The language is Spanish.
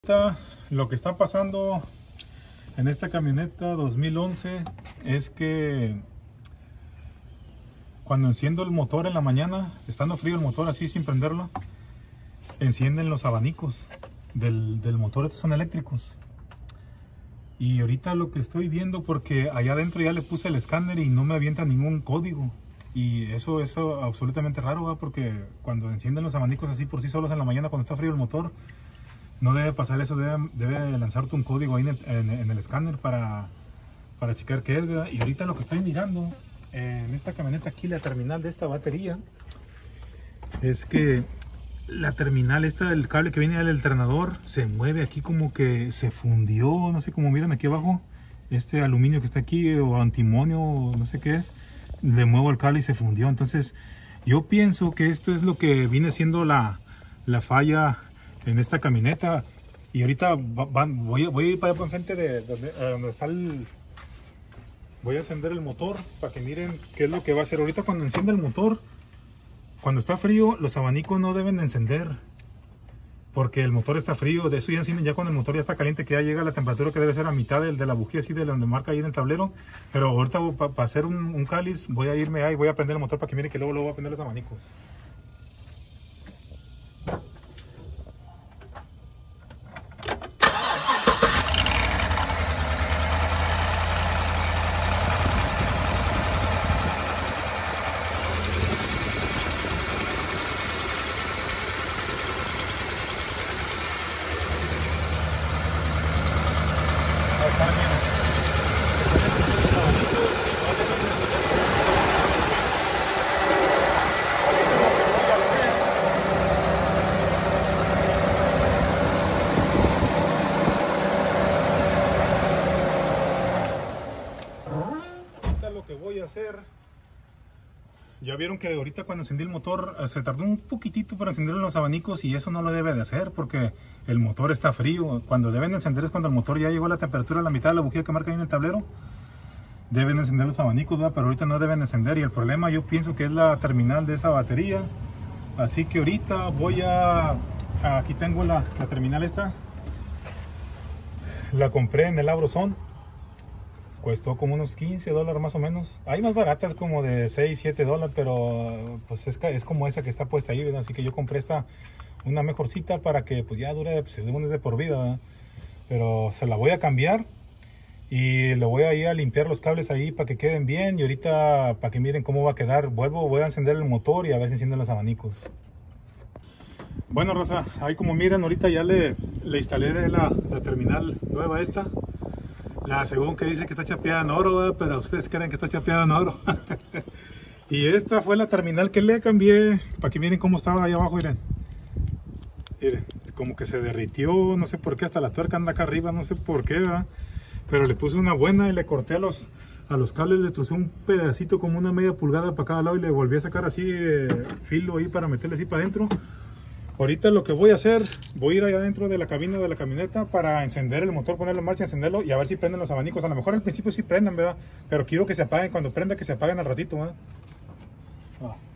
Lo que está pasando en esta camioneta 2011 es que cuando enciendo el motor en la mañana, estando frío el motor así sin prenderlo, encienden los abanicos del motor. Estos son eléctricos. Y ahorita lo que estoy viendo, porque allá adentro ya le puse el escáner y no me avienta ningún código. Y eso es absolutamente raro, ¿verdad? Porque cuando encienden los abanicos así por sí solos en la mañana cuando está frío el motor, no debe pasar eso, debe lanzarte un código ahí en el escáner para checar qué es, ¿verdad? Y ahorita lo que estoy mirando en esta camioneta aquí, la terminal de esta batería, es que la terminal esta, el cable que viene del alternador, se mueve aquí como que se fundió, no sé, como miran aquí abajo, este aluminio que está aquí, o antimonio, no sé qué es, le muevo el cable y se fundió. Entonces yo pienso que esto es lo que viene siendo la falla en esta camioneta. Y ahorita voy a ir para allá enfrente de donde está el... Voy a encender el motor para que miren qué es lo que va a hacer. Ahorita cuando enciende el motor, cuando está frío, los abanicos no deben de encender, porque el motor está frío. De eso ya encienden ya cuando el motor ya está caliente, que ya llega a la temperatura que debe ser a mitad de la bujía, así de donde marca ahí en el tablero. Pero ahorita para hacer un cáliz voy a irme ahí, voy a prender el motor para que miren que luego voy a prender los abanicos. Lo que voy a hacer, ya vieron que ahorita cuando encendí el motor se tardó un poquitito para encender los abanicos, y eso no lo debe de hacer porque el motor está frío. Cuando deben de encender es cuando el motor ya llegó a la temperatura a la mitad de la bujía que marca ahí en el tablero. Deben de encender los abanicos, ¿verdad? Pero ahorita no deben de encender, y el problema yo pienso que es la terminal de esa batería. Así que ahorita voy aquí tengo la terminal esta, la compré en el AutoZone. Costó como unos $15 más o menos. Hay más baratas como de $6, $7, pero pues es como esa que está puesta ahí, ¿verdad? Así que yo compré una mejorcita para que pues ya dure, pues, según es de por vida, ¿verdad? Pero se la voy a cambiar y le voy a ir a limpiar los cables ahí para que queden bien. Y ahorita para que miren cómo va a quedar, voy a encender el motor y a ver si encienden los abanicos. Bueno, raza, ahí como miran, ahorita ya le instalé la terminal nueva esta. Según que dice que está chapeada en oro, ¿verdad? Pero ustedes creen que está chapeada en oro. Y esta fue la terminal que le cambié para que miren cómo estaba ahí abajo. Miren, como que se derritió, no sé por qué, hasta la tuerca anda acá arriba, no sé por qué, ¿verdad? Pero le puse una buena y le corté a los cables, le trocé un pedacito como una media pulgada para cada lado y le volví a sacar así filo ahí para meterle así para adentro. Ahorita lo que voy a hacer, voy a ir allá dentro de la cabina de la camioneta para encender el motor, ponerlo en marcha, encenderlo y a ver si prenden los abanicos. A lo mejor al principio sí prendan, ¿verdad? Pero quiero que se apaguen, cuando prenda que se apaguen al ratito, ¿verdad?